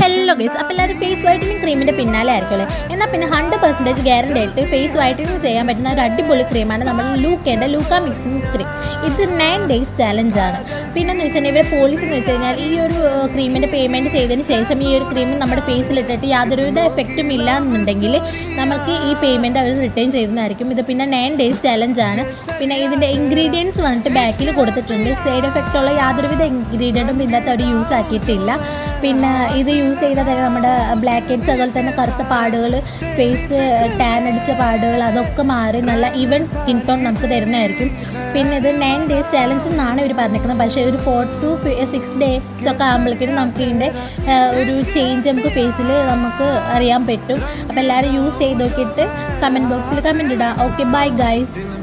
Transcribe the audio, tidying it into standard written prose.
Hello guys, അപ്പോൾ എല്ലാവരും face whitening ക്രീമിൻ്റെ പിന്നാലെ ആയിരിക്കുമല്ലേ. എന്നാൽ പിന്നെ 100% ഗ്യാരണ്ടി ആയിട്ട് ഫേസ് വൈറ്റനിങ് ചെയ്യാൻ പറ്റുന്ന ഒരു അടിപൊളി ക്രീമാണ് നമ്മുടെ ലൂക്ക മിക്സിംഗ് ക്രീം. ഇത് 9 days ചാലഞ്ചാണ്. പിന്നെന്ന് വെച്ചിട്ടുണ്ടെങ്കിൽ ഇവർ പോളിസി എന്ന് വെച്ച് കഴിഞ്ഞാൽ ഈ ഒരു ക്രീമിൻ്റെ പേയ്മെൻറ്റ് ചെയ്തതിന് ശേഷം ഈ ഒരു ക്രീം നമ്മുടെ ഫേസിലിട്ടിട്ട് യാതൊരുവിധ എഫക്റ്റും ഇല്ല എന്നുണ്ടെങ്കിൽ നമുക്ക് ഈ പേയ്മെൻറ്റ് അവർ റിട്ടേൺ ചെയ്യുന്നതായിരിക്കും. ഇത് പിന്നെ 9 days ചാലഞ്ചാണ്. പിന്നെ ഇതിൻ്റെ ഇൻഗ്രീഡിയൻസ് വന്നിട്ട് ബാക്കിൽ കൊടുത്തിട്ടുണ്ട്. സൈഡ് എഫക്റ്റ് ഉള്ള യാതൊരുവിധ ഇൻഗ്രീഡിയൻറ്റും ഇതിനകത്ത് അവർ യൂസ് ആക്കിയിട്ടില്ല. പിന്നെ ഇത് യൂസ് ചെയ്താൽ തന്നെ നമ്മുടെ ബ്ലാക്ക് ഹെഡ്സ്, അതുപോലെ തന്നെ കറുത്ത പാടുകൾ, ഫേസ് ടാൻ അടിച്ച പാടുകൾ അതൊക്കെ മാറി നല്ല ഈവൻ സ്കിൻ ടോൺ നമുക്ക് തരുന്നതായിരിക്കും. പിന്നെ ഇത് 9 days ചാലഞ്ച് എന്നാണ് ഇവർ പറഞ്ഞിരിക്കുന്നത്. പക്ഷേ ഒരു 4 to 6 days ഒക്കെ ആകുമ്പോഴേക്കും നമുക്ക് ഇതിൻ്റെ ഒരു ചേഞ്ച് നമുക്ക് ഫേസിൽ നമുക്ക് അറിയാൻ പറ്റും. അപ്പോൾ എല്ലാവരും യൂസ് ചെയ്ത് നോക്കിയിട്ട് കമൻറ്റ് ബോക്സിൽ കമൻറ്റ് ഇടാം. Okay, bye guys.